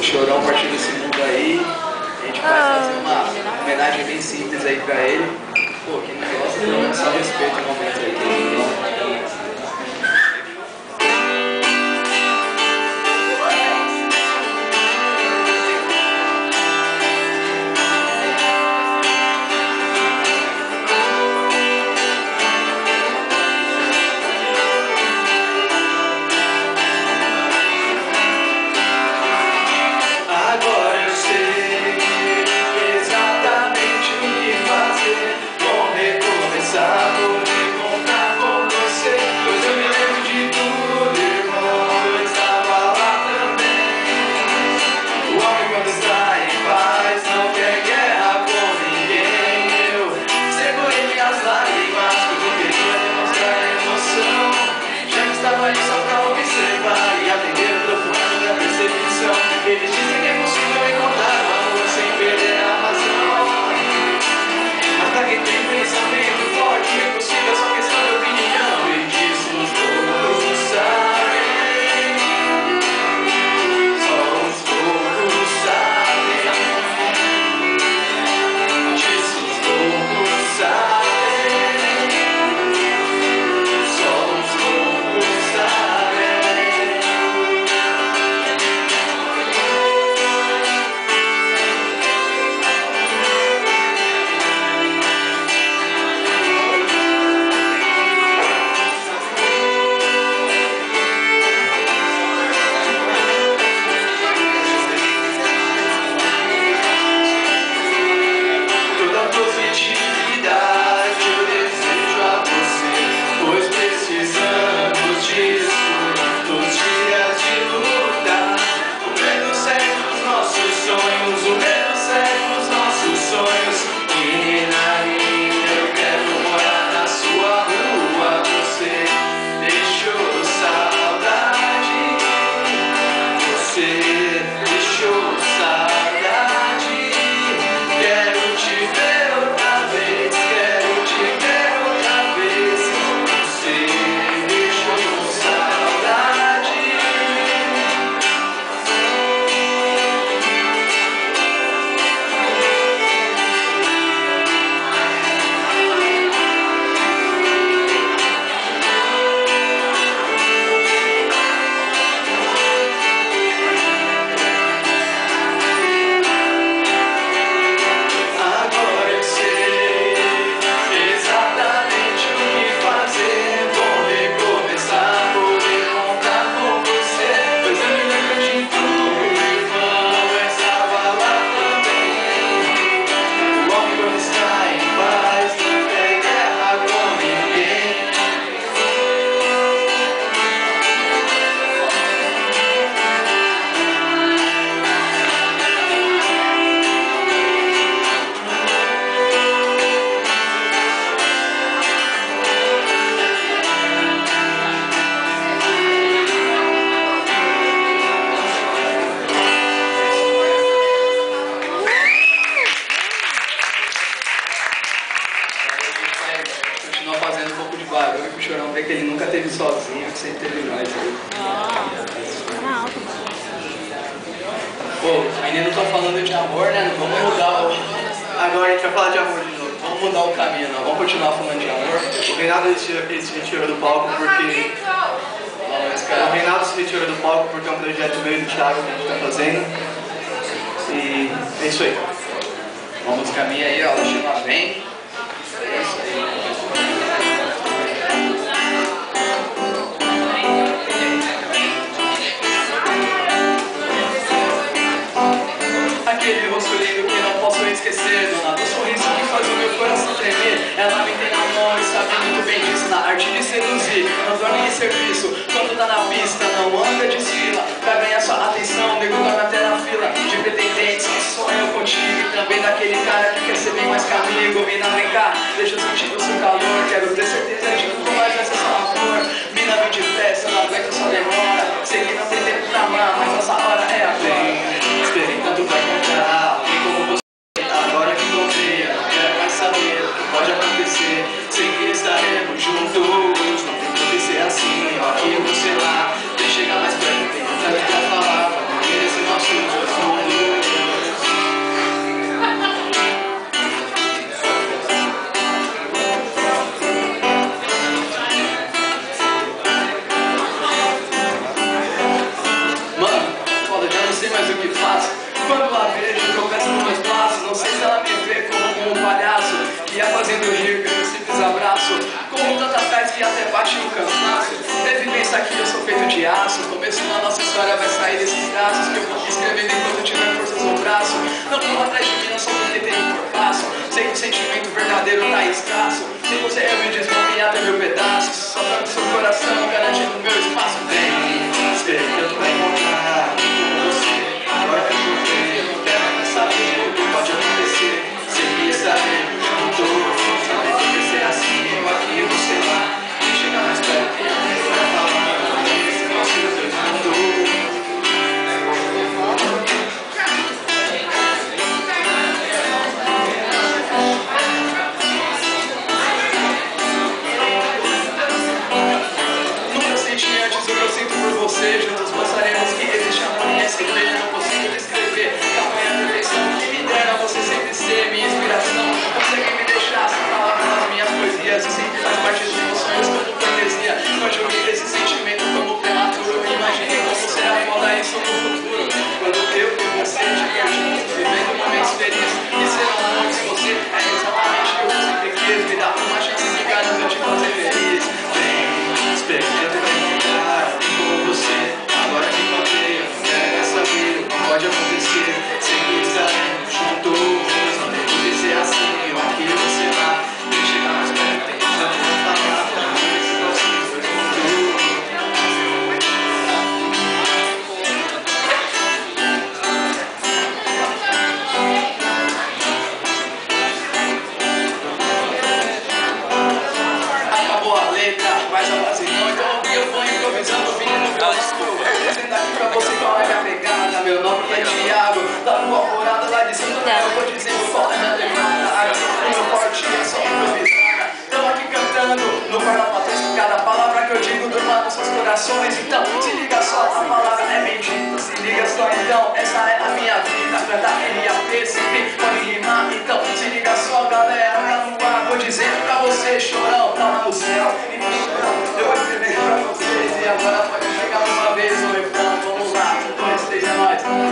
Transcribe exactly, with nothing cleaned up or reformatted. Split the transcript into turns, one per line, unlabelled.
Chorão partiu desse mundo aí. A gente vai fazer uma homenagem bem simples aí pra ele. Pô, quem não gosta, pelo menos só respeita o momento aí.
Eles dizem que é possível encontrar o amor sem perder a razão. Mas pra quem tem pensamento forte, é possível, é só questão de opinião. E disso os poucos sabem. Só os poucos sabem. Disso os poucos sabem. Só os poucos sabem.
Fazendo um pouco de barulho pro Chorão ver que ele nunca teve sozinho, que sempre teve nós aí. Pô, os meninos estão falando de amor, né? Não vamos mudar o... Agora a gente vai falar de amor de novo. Vamos mudar o caminho, não. Vamos continuar falando de amor.
O Reinaldo ele se retirou do palco porque... O Reinaldo se retirou do palco porque é um projeto meio do Thiago que a gente tá fazendo. E é isso aí.
Vamos caminhar aí, ó. Ela chama bem. É isso aí. Aquele rosto lindo que não posso esquecer, dona do sorriso que faz o meu coração tremer. Ela me tem na mão e sabe muito bem disso, na arte de seduzir, não dorme em serviço. Quando tá na pista, não anda, desfila. Pra ganhar sua atenção, nego dorme até na fila de pretendentes que sonham contigo. E também daquele cara que quer ser bem mais que amigo. Mina, vem cá, deixa eu sentir o seu calor. Quero ter certeza de que nunca mais vai ser só amor. Mina, vem de festa, não aguento, só demora. Sei que não tem tempo pra amar, mas essa hora é agora.
Esperem tanto vai encontrar alguém como você. Agora que confia, não quero mais saber o que pode acontecer. Sei que estaremos juntos, não tem que ser assim. Ó, aqui você lá, vem chegar mais perto, tem tanta coisa pra falar. Vamos ver esse nosso
mas o que faço? Quando a vejo, tropeço nos meus passos. Não sei se ela me vê como um palhaço que ia fazendo rir pelo simples abraço, com tanta paz que até bate no cansaço. Deve pensar que eu sou feito de aço. O começo da nossa história vai sair desses traços que eu vou escrevendo enquanto tiver forças no braço. Não corro atrás de mim, não sou porque tenho por passo. Sei que o sentimento verdadeiro tá escasso. Se você eu me desmonte até meu pedaço, só tá no seu coração, garantindo meu espaço. Vem, esperando pra encontrar com você. Agora que eu vejo, eu não quero mais saber o que pode acontecer. Sem saber, não tô, não deve ser assim, eu aqui, você lá. E chegar mais perto, eu nem vou falar. Esse nosso dois mundos. Juntos mostraremos que existe amor e essa igreja não consigo descrever. Tamanha perfeição que me deram, você sempre ser minha inspiração. Consegue me deixar sem palavras nas minhas poesias. E sempre faz parte dos meus sonhos como poesia. Conjuguei esse sentimento como prematuro. Imaginei como será foda isso no futuro. Quando eu e você estiver juntos, vivendo momentos felizes. E serão muitos, você é exatamente o que eu sempre quis. Me dá uma chance que garanto te fazer feliz. Vem, esperando pra encontrar com você. Agora que encontrei, eu não quero mais saber o que pode acontecer. Sempre estaremos juntos, não devo dizer assim, eu aqui e você lá. E chegar mais perto, tem que não falar pra ver se consigo ver tudo. Acabou a letra, mas a base não, então eu vou improvisando, vindo no violão. Dizendo aqui pra você qual é a minha pegada. Meu nome é Thiago, lá no Alvorada, lá de cima eu vou dizendo qual é a minha pegada. O meu forte é só improvisada. Tô aqui cantando no parlapatês, cada palavra que eu digo durma nos seus corações. Então se liga só, a palavra é bendita. Se liga só então, essa é a minha vida. Cantar N A P, C P, pode rimar. Então se liga só galera, tá no ar. Vou dizendo pra você, chorão, tá lá no céu. Então eu vou escrever pra vocês e agora pode chegar uma vez o refrão. Vamos lá, um, dois, três, é nóis.